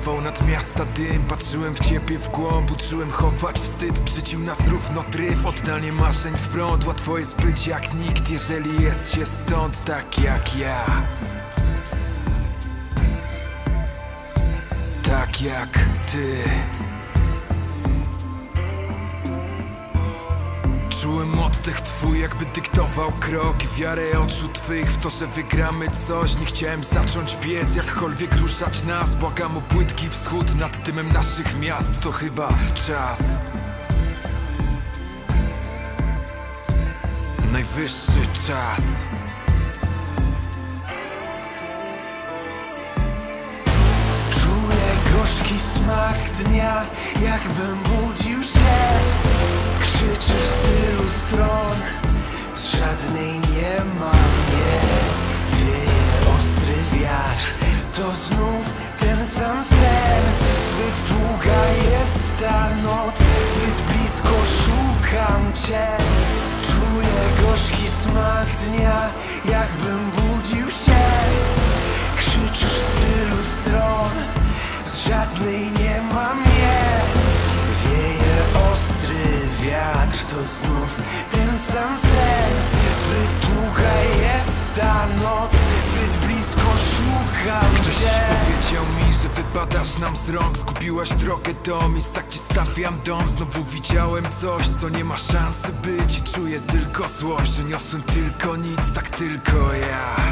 Wstawał nad miasta dym, patrzyłem w ciebie w głąb. Uczyłem chować wstyd, brzydził nas równo tryf. Oddanie marzeń w prąd, łatwo jest być jak nikt, jeżeli jest się stąd tak jak ja. Tak jak ty. Czułem oddech twój, jakby dyktował krok i wiarę oczu twych w to, że wygramy coś. Nie chciałem zacząć biec, jakkolwiek ruszać nas. Błagam o płytki wschód nad dymem naszych miast. To chyba czas. Najwyższy czas. Czuję gorzki smak dnia, jakbym budził się. Krzyczysz z tylu stron, z żadnej nie ma mnie. Wieje ostry wiatr, to znów ten sam sen. Zbyt długa jest ta noc, zbyt blisko szukam cię. Czuję gorzki smak dnia, jakbym budził się. Krzyczysz z tylu stron, z żadnej nie ma mnie. Wieje ostry wiatr, to znów ten sam sen. Zbyt długa jest ta noc, zbyt blisko szukam Ktoś cię. powiedział mi, że wypadasz nam z rąk. Zgubiłaś drogę do miejsc, tak ci stawiam dom. Znowu widziałem coś, co nie ma szansy być. I czuję tylko złość, że niosłem tylko nic, tak tylko ja.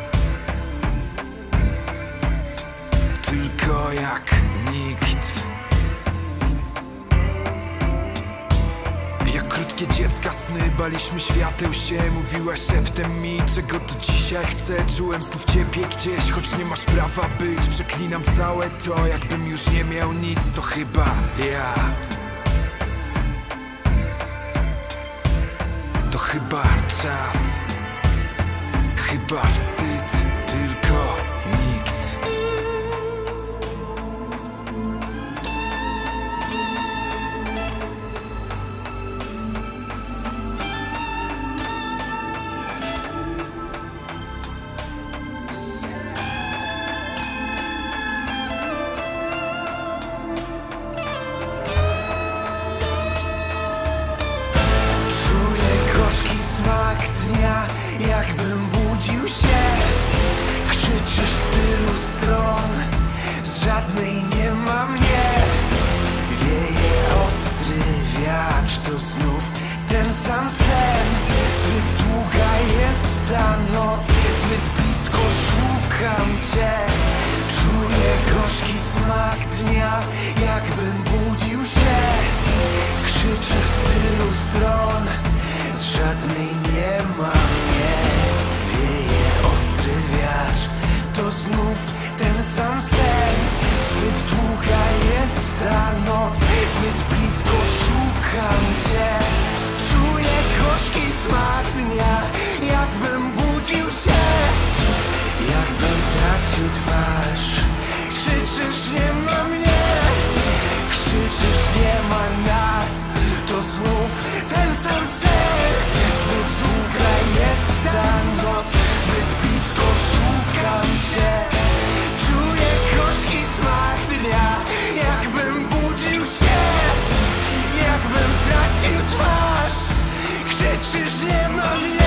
Tylko jak nikt. Jak krótkie dziecka sny, baliśmy świateł się. Mówiłaś szeptem mi, czego tu dzisiaj chcę. Czułem znów ciebie gdzieś, choć nie masz prawa być. Przeklinam całe to, jakbym już nie miał nic. To chyba ja. To chyba czas. Chyba wstyd, tylko nikt. Gorzki smak dnia, jakbym budził się. Krzyczysz z tylu stron, z żadnej nie ma mnie. Wieje ostry wiatr, to znów ten sam sen. Zbyt długa jest ta noc, zbyt blisko szukam cię. Czuję gorzki smak dnia, jakbym budził się. Krzyczysz z tylu stron, z żadnej nie ma mnie. Wieje ostry wiatr, to znów ten sam sen. Zbyt długa jest ta noc, zbyt blisko szukam cię. Czuję gorzki smak dnia, jakbym budził się. Jakbym tracił twarz. Krzyczysz nie ma mnie. Krzyczysz nie ma nas, to znów ten sam sen. Zbyt długa jest ta noc, zbyt blisko szukam cię. Czuję gorzki smak dnia, jakbym budził się. Jakbym tracił twarz. Krzyczysz nie ma mnie.